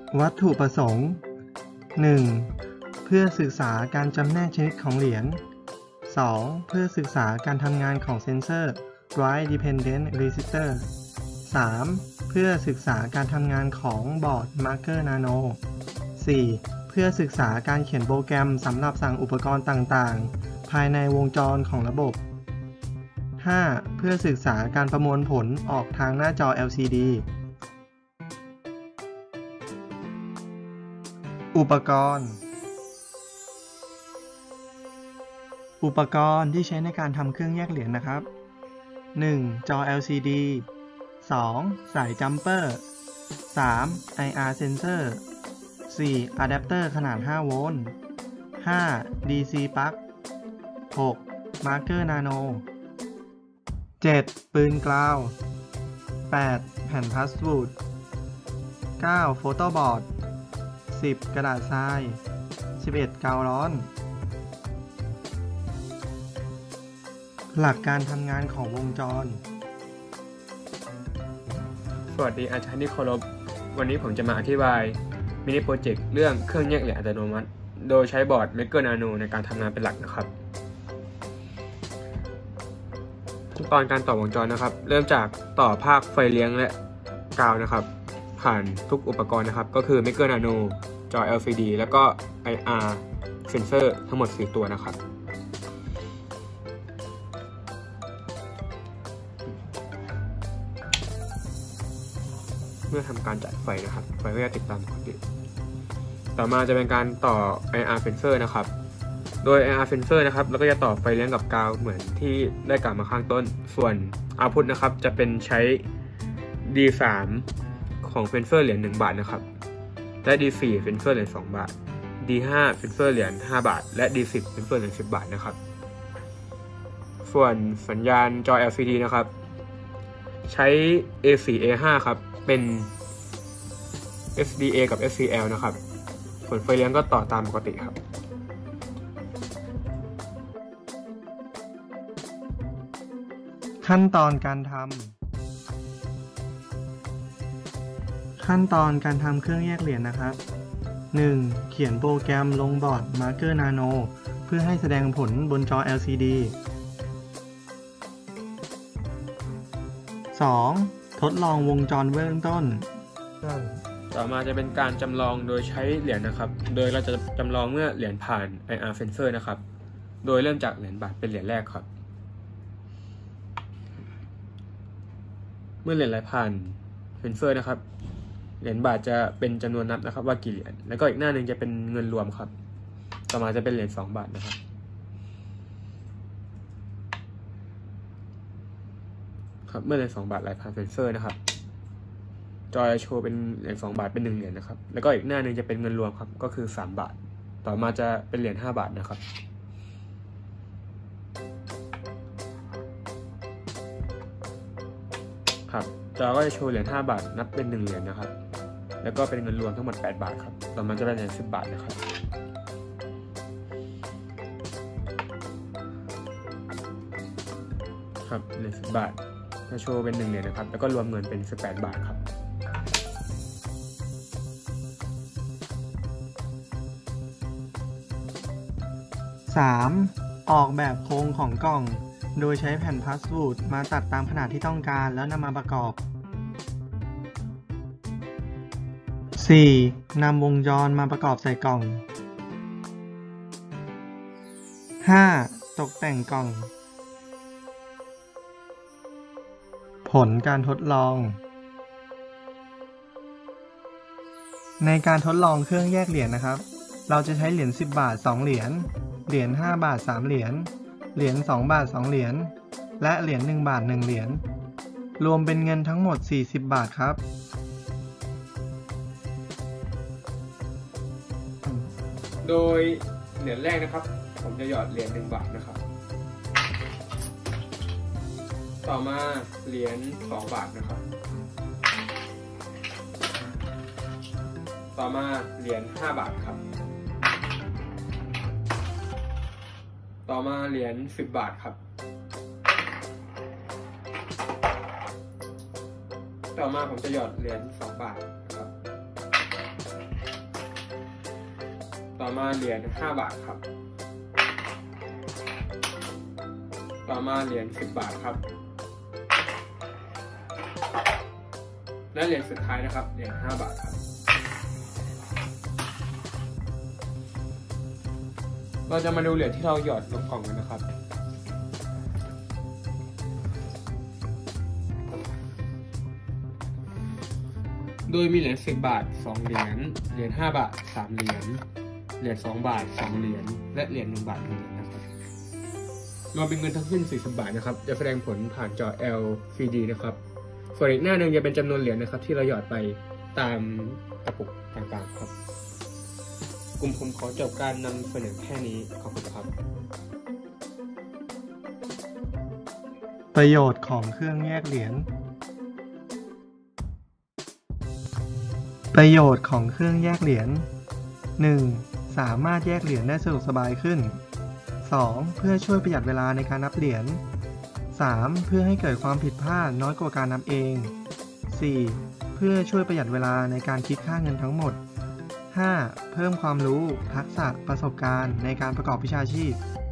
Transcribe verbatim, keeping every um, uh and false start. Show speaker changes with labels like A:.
A: วัตถุประสงค์ หนึ่ง. เพื่อศึกษาการจำแนกชนิดของเหรียญ สอง. เพื่อศึกษาการทำงานของเซนเซอร์ Write Dependent Resistor สาม. เพื่อศึกษาการทำงานของบอร์ด Marker Nano สี่. เพื่อศึกษาการเขียนโปรแกรมสำหรับสั่งอุปกรณ์ต่างๆภายในวงจรของระบบ ห้า. เพื่อศึกษาการประมวลผลออกทางหน้าจอ แอล ซี ดี อุปกรณ์ อุปกรณ์ที่ใช้ในการทำเครื่องแยกเหรียญนะครับ หนึ่ง. จอ แอล ซี ดี สอง. สายจัมเปอร์ สาม. ไอ อาร์ เซนเซอร์ สี่. อะแดปเตอร์ขนาด ห้า โวลต์ ห้า. ดี ซี ปลั๊ก หก. มาร์เกอร์นาโน เจ็ด. ปืนกลาว แปด. แผ่นพลาสติก เก้า. โฟโต้บอร์ด สิบ. กระดาษทราย สิบเอ็ด. กาวร้อน หลักการทำงานของวงจร
B: สวัสดีอาจารย์ที่เคารพวันนี้ผมจะมาอธิบายมินิโปรเจกต์เรื่องเครื่องแยกเหรียญอัตโนมัติโดยใช้บอร์ด Marker Nano ในการทำงานเป็นหลักนะครับขั้นตอนการต่อวงจรนะครับเริ่มจากต่อภาคไฟเลี้ยงและกาวนะครับผ่านทุกอุปกรณ์นะครับก็คือ Marker Nano จอ แอล ซี ดี แล้วก็ ไอ อาร์ Sensor ทั้งหมดสี่ตัวนะครับเมื่อทำการจ่ายไฟนะครับไฟก็จะติดตามปกติต่อมาจะเป็นการต่อ ไอ อาร์ Sensor นะครับโดย ไอ อาร์ Sensor นะครับเราก็จะต่อไฟเลี้ยงกับกาวเหมือนที่ได้กล่าวมาข้างต้นส่วน Output นะครับจะเป็นใช้ ดี สาม ของ Sensor เหรียญหนึ่งบาทนะครับและ ดี สี่ Sensor เหรียญสองบาท ดี ห้า Sensor เหรียญห้าบาทและ ดี สิบ Sensor เหรียญสิบบาทนะครับส่วนสัญญาณจอ แอล ซี ดี นะครับใช้ เอ โฟร์ เอ ไฟว์ ครับเป็น เอส ดี เอ กับ เอส ซี แอล นะครับส่วนไฟเลี้ยงก็ต่อตามปกติครับ
A: ขั้นตอนการทำขั้นตอนการทำเครื่องแยกเหรียญนะครับ หนึ่ง. เขียนโปรแกรมลงบอร์ด Marker Nano เพื่อให้แสดงผลบนจอ แอล ซี ดี สอง. ทดลองวงจรเบื้องต้น
B: ต่อมาจะเป็นการจำลองโดยใช้เหรียญนะครับโดยเราจะจำลองเมื่อเหรียญผ่าน ไอ อาร์ Sensor นะครับโดยเริ่มจากเหรียญบาทเป็นเหรียญแรกครับเมื่อเหรียญไหลผ่าน Sensor นะครับเหรียญบาทจะเป็นจำนวนนับนะครับว่ากี่เหรียญแล้วก็อีกหน้าหนึ่งจะเป็นเงินรวมครับต่อมาจะเป็นเหรียญสองบาทนะครับครับเมื่อเหรียญสองบาทไหลผ่าน Sensor นะครับจอจะโชว์เป็นเหรียญสองบาทเป็นหนึ่งเหรียญนะครับแล้วก็อีกหน้าหนึ่งจะเป็นเงินรวมครับก็คือสามบาทต่อมาจะเป็นเหรียญห้าบาทนะครับครับจอก็จะโชว์เหรียญห้าบาทนับเป็นหนึ่งเหรียญนะครับแล้วก็เป็นเงินรวมทั้งหมดแปดบาทครับต่อมาจะเป็นเหรียญสิบบาทนะครับครับเหรียญสิบบาทจะโชว์เป็นหนึ่งเหรียญนะครับแล้วก็รวมเงินเป็นสิบแปดบาทครับ
A: สาม. ออกแบบโครงของกล่องโดยใช้แผ่นพลาสติกมาตัดตามขนาดที่ต้องการแล้วนำมาประกอบ สี่. นำวงจรมาประกอบใส่กล่อง ห้า. ตกแต่งกล่องผลการทดลองในการทดลองเครื่องแยกเหรียญนะครับเราจะใช้เหรียญสิบบาทสองเหรียญเหรียญห้าบาทสามเหรียญเหรียญสองบาทสองเหรียญและเหรียญหนึ่งบาทหนึ่งเหรียญรวมเป็นเงินทั้งหมดสี่สิบบาทครับ
B: โดยเหรียญแรกนะครับผมจะหยอดเหรียญหนึ่งบาทนะครับต่อมาเหรียญสองบาทนะครับต่อมาเหรียญห้าบาทครับต่อมาเหรียญสิบบาทครับต่อมาผมจะหยอดเหรียญสองบาทครับต่อมาเหรียญห้าบาทครับต่อมาเหรียญสิบบาทครับและเหรียญสุดท้ายนะครับเหรียญห้าบาทครับเราจะมาดูเหรียญที่เราหยอดลงกล่องกันนะครับโดยมีเหรียญสิบบาทสองเหรียญเหรียญห้าบาทสามเหรียญเหรียญสองบาทสองเหรียญและเหรียญหนึ่งบาทหนึ่งเหรียญนะครับรวมเป็นเงินทั้งสิ้นสี่สิบบาทนะครับจะแสดงผลผ่านจอ แอล ซี ดี นะครับส่วนอีกหน้าหนึ่งจะเป็นจำนวนเหรียญนะครับที่เราหยอดไปตามกระปุกต่างๆครับกลุ่มผมขอจบการนำเสนอแค่นี้ขอบคุณครับ
A: ประโยชน์ของเครื่องแยกเหรียญประโยชน์ของเครื่องแยกเหรียญ หนึ่ง. สามารถแยกเหรียญได้สะดวกสบายขึ้น สอง. เพื่อช่วยประหยัดเวลาในการนับเหรียญ สาม. เพื่อให้เกิดความผิดพลาดน้อยกว่าการนับเอง สี่. เพื่อช่วยประหยัดเวลาในการคิดค่าเงินทั้งหมด ห้า. เพิ่มความรู้ทักษะประสบการณ์ในการประกอบวิชาชีพ